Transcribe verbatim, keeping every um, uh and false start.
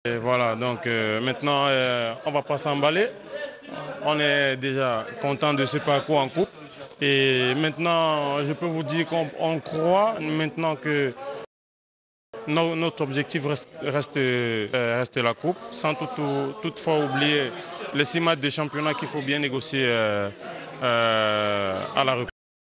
Et voilà, donc euh, maintenant, euh, on ne va pas s'emballer. On est déjà content de ce parcours en coupe. Et maintenant, je peux vous dire qu'on croit maintenant que no, notre objectif reste, reste, euh, reste la coupe, sans tout, tout, toutefois oublier les six matchs de championnat qu'il faut bien négocier euh, euh, à la reprise.